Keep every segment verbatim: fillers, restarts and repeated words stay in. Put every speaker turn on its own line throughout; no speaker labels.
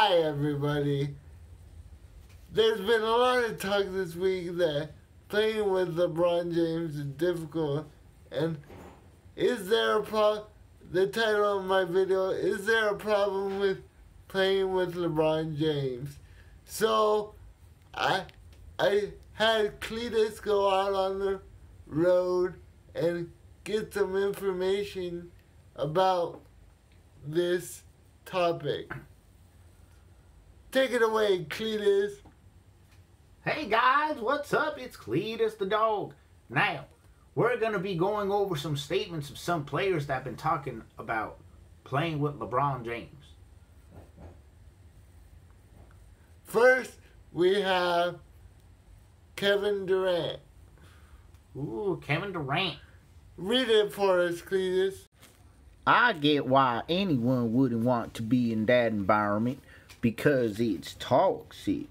Hi everybody. There's been a lot of talk this week that playing with LeBron James is difficult, and is there a problem? The title of my video, is there a problem with playing with LeBron James? So I I had Kletus go out on the road and get some information about this topic. Take it away, Kletus.
Hey guys, what's up? It's Kletus the dog. Now, we're going to be going over some statements of some players that have been talking about playing with LeBron James.
First, we have Kevin Durant.
Ooh, Kevin Durant.
Read it for us, Kletus.
I get why anyone wouldn't want to be in that environment, because it's toxic.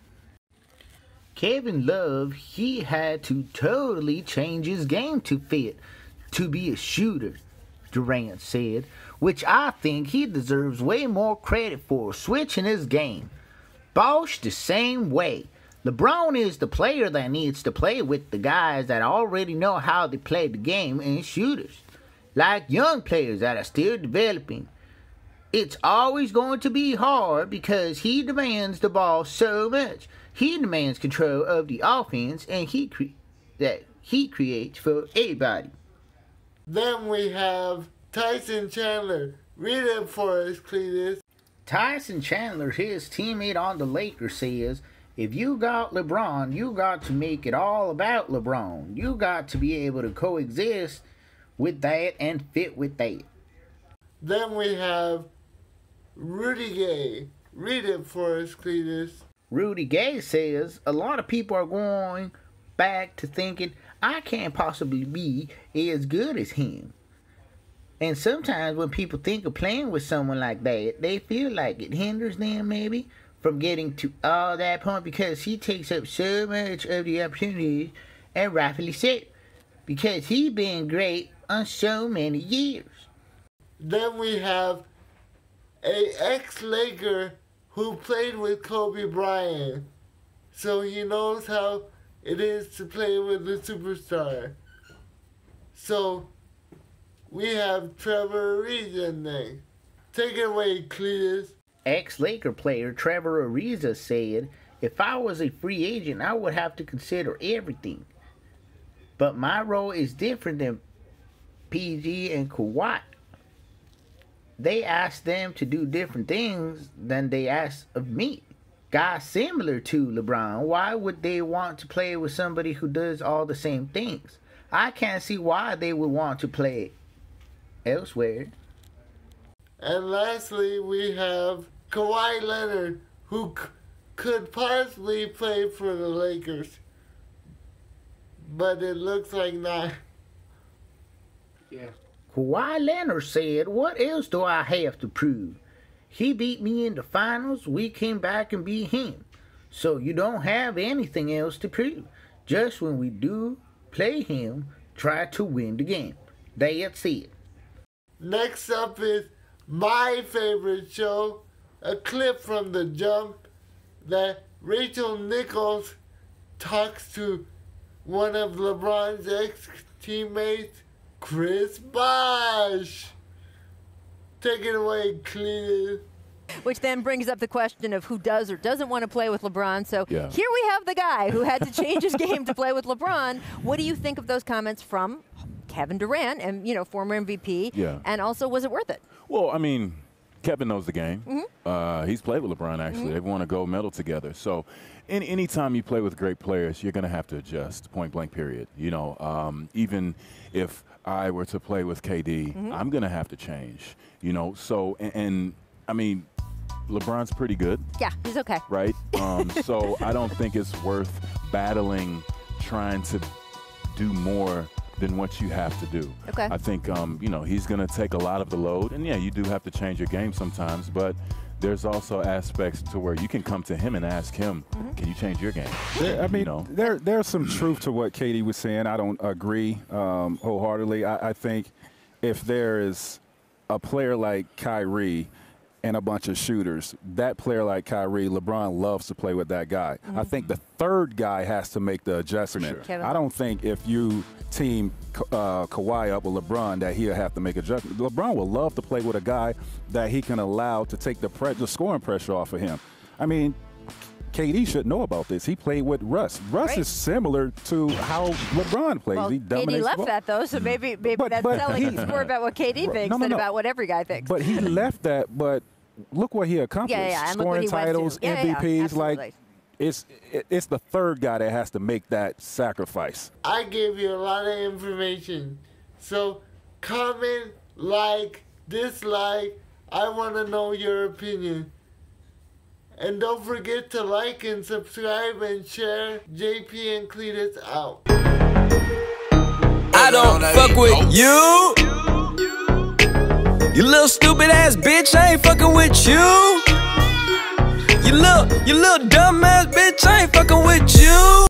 Kevin Love, he had to totally change his game to fit to be a shooter, Durant said, which I think he deserves way more credit for switching his game. Bosh the same way. LeBron is the player that needs to play with the guys that already know how to play the game and shooters, like young players that are still developing. It's always going to be hard because he demands the ball so much. He demands control of the offense, and he cre that he creates for everybody.
Then we have Tyson Chandler. Read it for us, Kletus.
Tyson Chandler, his teammate on the Lakers, says, if you got LeBron, you got to make it all about LeBron. You got to be able to coexist with that and fit with that.
Then we have Rudy Gay. Read it for us, Kletus.
Rudy Gay says, a lot of people are going back to thinking, I can't possibly be as good as him. And sometimes when people think of playing with someone like that, they feel like it hinders them maybe from getting to all that point, because he takes up so much of the opportunity, and rightfully so, because he's been great on so many years.
Then we have a ex-Laker who played with Kobe Bryant, so he knows how it is to play with a superstar. So we have Trevor Ariza next. Take it away, Kletus.
Ex-Laker player Trevor Ariza said, if I was a free agent, I would have to consider everything. But my role is different than P G and Kawhi. They ask them to do different things than they ask of me. Guys similar to LeBron, why would they want to play with somebody who does all the same things? I can't see why they would want to play elsewhere.
And lastly, we have Kawhi Leonard, who c could possibly play for the Lakers, but it looks like not.
Yeah.
Kawhi Leonard said, what else do I have to prove? He beat me in the finals, we came back and beat him. So you don't have anything else to prove. Just when we do play him, try to win the game. That's it.
Next up is my favorite show, a clip from The Jump that Rachel Nichols talks to one of LeBron's ex-teammates, Chris Bosh. Take it away, Kletus.
Which then brings up the question of who does or doesn't want to play with LeBron. So
yeah.
Here we have the guy who had to change his game to play with LeBron. What do you think of those comments from Kevin Durant, and you know, former M V P?
Yeah.
And also, was it worth it?
Well, I mean, Kevin knows the game.
Mm-hmm.
uh, he's played with LeBron, actually.
Mm-hmm.
They've won a gold medal together. So any anytime you play with great players, you're going to have to adjust, point blank, period. You know, um, even if I were to play with K D, mm-hmm. I'm going to have to change, you know. So, and, and I mean, LeBron's pretty good.
Yeah, he's okay.
Right? Um, so I don't think it's worth battling, trying to do more than what you have to do.
Okay.
I think, um, you know, he's going to take a lot of the load. And, yeah, you do have to change your game sometimes. But there's also aspects to where you can come to him and ask him, mm-hmm. can you change your game?
There, I mean,
you know?
there there's some truth to what Katie was saying. I don't agree um, wholeheartedly. I, I think if there is a player like Kyrie and a bunch of shooters. That player like Kyrie, LeBron loves to play with that guy. Mm-hmm. I think the third guy has to make the adjustment.
Sure.
I don't think if you team uh, Kawhi up with LeBron that he'll have to make adjustment. LeBron will love to play with a guy that he can allow to take the, pre- the scoring pressure off of him. I mean, K D should know about this. He played with Russ. Russ
right.
is similar to how LeBron plays.
Well,
he
K D left that, though, so maybe, maybe
but,
that's
but
telling
he,
us more about what K D thinks
no, no,
than
no.
about what every guy thinks.
But he left that, but look what he accomplished.
Yeah, yeah, and look what
Scoring
he went
titles,
to. Yeah,
M V Ps.
yeah,
like, it's, it, it's the third guy that has to make that sacrifice.
I gave you a lot of information. So comment, like, dislike. I want to know your opinion. And don't forget to like and subscribe and share. J P and Kletus out.
I don't fuck with you. You little stupid ass bitch, I ain't fucking with you. You little, you little dumb ass bitch, I ain't fucking with you.